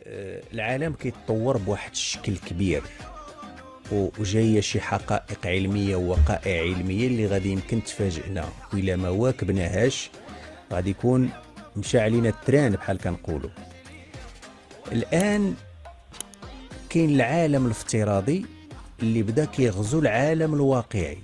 العالم كيتطور بواحد الشكل كبير، وجايه شي حقائق علميه ووقائع علميه اللي غادي يمكن تفاجئنا، وإلا ما واكبناهاش غادي يكون مشى علينا التران بحال كنقولوا. الان كاين العالم الافتراضي اللي بدا كيغزو العالم الواقعي،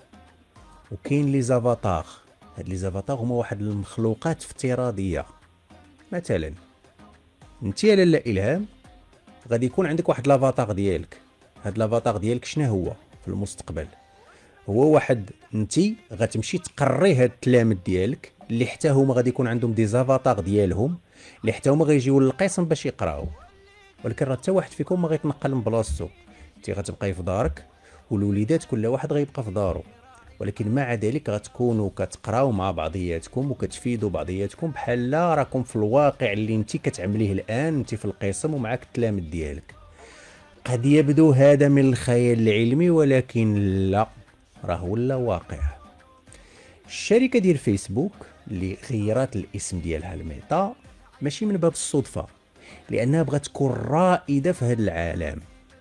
وكاين لي زافاتار. هاد لي زافاتار هما واحد المخلوقات افتراضيه. مثلا انت يا لاله الهام غادي يكون عندك واحد لافاتار ديالك. هاد لافاتار ديالك شنو هو في المستقبل؟ هو واحد انت غتمشي تقري هاد التلاميذ ديالك اللي حتى هما غادي يكون عندهم دي زافاتار ديالهم اللي حتى هما غيجيو للقسم باش يقراو، ولكن راه حتى واحد فيكم ما غيتنقل من بلاصتو. انت غتبقاي في دارك والوليدات كل واحد غيبقى في دارو، ولكن مع ذلك غتكونوا كتقراو مع بعضياتكم وكتفيدوا بعضياتكم بحال راكم في الواقع اللي انت كتعمليه الان، انت في القسم ومعاك التلاميذ ديالك. قد يبدو هذا من الخيال العلمي، ولكن لا، راه ولا واقع. الشركه ديال فيسبوك اللي غيرات الاسم ديالها لميتا ماشي من باب الصدفه، لانها بغات تكون رائده في هذا العالم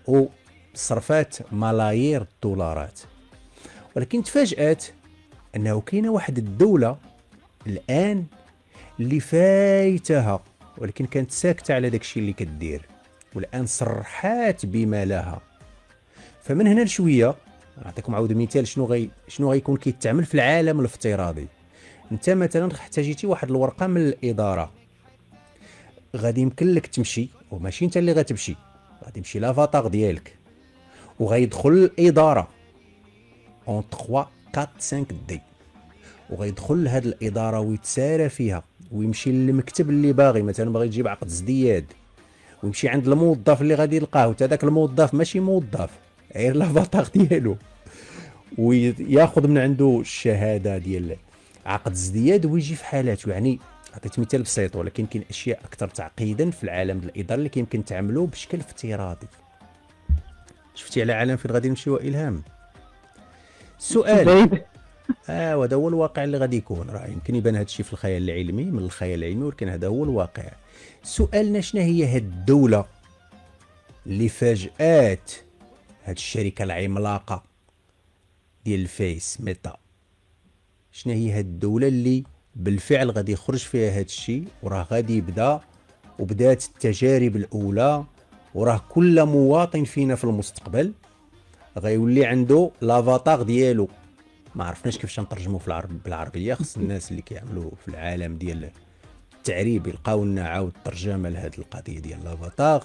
وصرفات ملايير الدولارات، ولكن تفاجات انه كاينه واحد الدوله الان اللي فايتها، ولكن كانت ساكته على داكشي اللي كدير، والان صرحات بما لها. فمن هنا لشويه نعطيكم عاود مثال شنو غيكون كيتعمل في العالم الافتراضي. انت مثلا احتاجيتي واحد الورقه من الاداره، غادي يمكن لك تمشي، وماشي انت اللي غتمشي، غادي يمشي لافاتار ديالك وغيدخل الاداره اون 3 4 5 دي، وغيدخل لهاد الاداره ويتسارى فيها ويمشي للمكتب اللي باغي. مثلا باغي تجيب عقد ازدياد، ويمشي عند الموظف اللي غادي يلقاه، حتى داك الموظف ماشي موظف، غير لافاتار ديالو، وياخذ من عنده الشهاده ديال عقد ازدياد ويجي في حالاته. يعني عطيت مثال بسيط، ولكن كاين اشياء اكثر تعقيدا في العالم ديال الاداره اللي كيمكن تعملوه بشكل افتراضي. شفتي على عالم فين غادي نمشيو الهام؟ السؤال بعيد. وهذا هو الواقع اللي غادي يكون. راه يمكن يبان هذا الشيء في الخيال العلمي، من الخيال العلمي، ولكن هذا هو الواقع. سؤالنا شنو هي هاد الدولة اللي فاجآت هاد الشركة العملاقة ديال الفيس ميتا؟ شنو هي هاد الدولة اللي بالفعل غادي يخرج فيها هاد الشيء، وراه غادي يبدا وبدات التجارب الأولى، وراه كل مواطن فينا في المستقبل غيولي عنده لافاتار ديالو. ما عرفناش كيفاش نترجموا في العرب بالعربيه، خص الناس اللي كيعملوا في العالم ديال التعريب يلقاو لنا عاود ترجمه لهاد القضيه ديال لافاتار.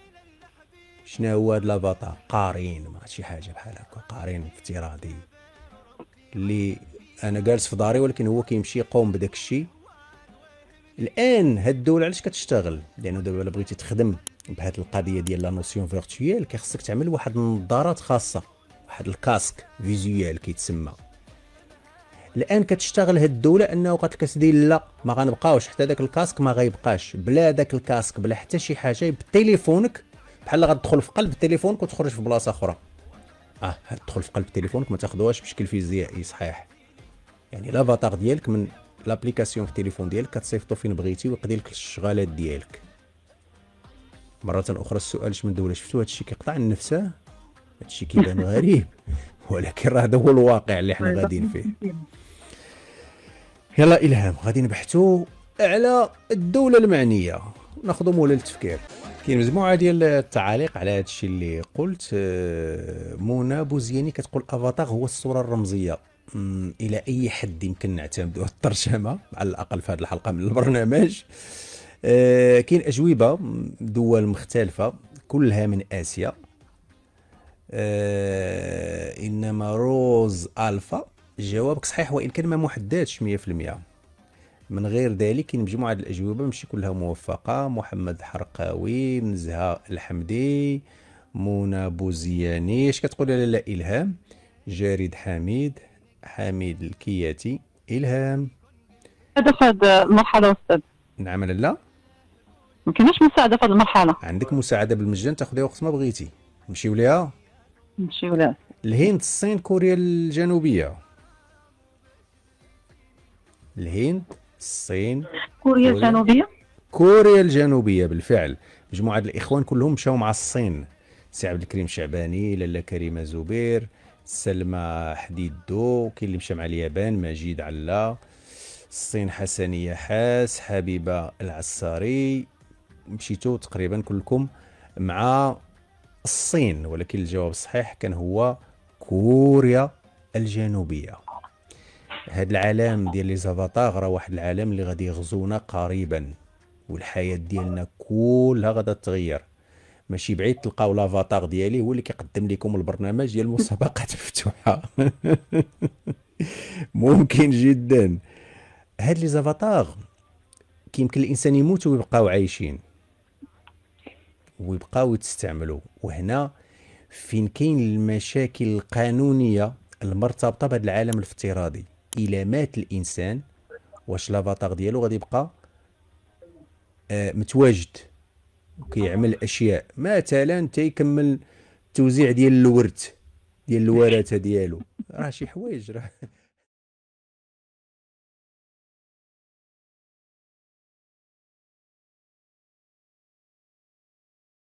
شنو هو هاد لافاتار؟ قارين، ما شي حاجه بحال هكا، قارين افتراضي اللي انا جالس في داري ولكن هو كيمشي يقوم بداك الشيء. الان هاد الدوله علاش كتشتغل؟ لانه دابا الا بغيتي تخدم بهاد القضيه ديال لا نوسيون فيرتويال كيخصك تعمل واحد النظارات خاصه، واحد الكاسك فيزويال كيتسمى. الان كتشتغل هاد الدوله انه قالت لك اسيدي لا، ما غنبقاوش حتى داك الكاسك ما غيبقاش، بلا داك الكاسك بلا حتى شي حاجه بتليفونك، بحال غتدخل في قلب تليفونك وتخرج في بلاصه اخرى. تدخل في قلب تليفونك ما تاخذوهاش بشكل فيزيائي صحيح، يعني لافاتار ديالك من لابليكاسيون في التليفون ديالك كتصيفطو فين بغيتي ويقضي لك الشغالات ديالك. مره اخرى السؤال اش من دوله؟ شفتوا هادشي كيقطع النفس؟ هادشي كيبان غريب ولكن راه هذا هو الواقع اللي حنا غاديين فيه. يلا إلهام، غادي نبحثوا على الدولة المعنية، ناخذوا مولى التفكير. كاين مجموعة ديال التعاليق على هذا الشيء اللي قلت. منى بوزياني كتقول افاتار هو الصورة الرمزية. إلى أي حد يمكن نعتمدوا الترجمة على الأقل في هذه الحلقة من البرنامج؟ كاين أجوبة دول مختلفة كلها من آسيا. إنما روز ألفا جوابك صحيح وإن كان ما محددش 100%. من غير ذلك كاين مجموعة الأجوبة ماشي كلها موفقة. محمد حرقاوي، نزهة الحمدي، منى بوزياني. اش كتقول لاله إلهام؟ جارد حميد، حميد الكياتي. إلهام، هذا في هذه المرحلة أستاذ، نعم لا؟ ما كايناش مساعدة في هذه المرحلة. عندك مساعدة بالمجان تاخذيها وقت ما بغيتي، نمشيو ليها. نمشيو لها. الهند، الصين، كوريا الجنوبية. الهند، الصين، كوريا كوريا. الجنوبية. كوريا الجنوبيه بالفعل. مجموعه الاخوان كلهم مشاو مع الصين، سي عبد الكريم شعباني، لاله كريمه زبير، سلمى حديدو، كاين اللي مشى مع اليابان مجيد علا، الصين حسنيه حاس، حبيبه العساري. مشيتوا تقريبا كلكم مع الصين، ولكن الجواب الصحيح كان هو كوريا الجنوبيه. هاد العالم ديال لي زافاتار راه واحد العالم اللي غادي يغزونا قريبا، والحياه ديالنا كلها غادا تغير. ماشي بعيد تلقاو لافاتار ديالي هو اللي كيقدم لكم البرنامج ديال المسابقات مفتوحه. ممكن جدا. هاد لي زافاتار كيمكن الانسان يموت ويبقاو عايشين ويبقاو يتستعملوا. وهنا فين كاين المشاكل القانونيه المرتبطه بهذا العالم الافتراضي. الى مات الانسان، واش لافاتار ديالو غادي يبقى متواجد وكيعمل اشياء، مثلا تيكمل التوزيع ديال الورث، ديال الورثه ديالو، راه شي حوايج راه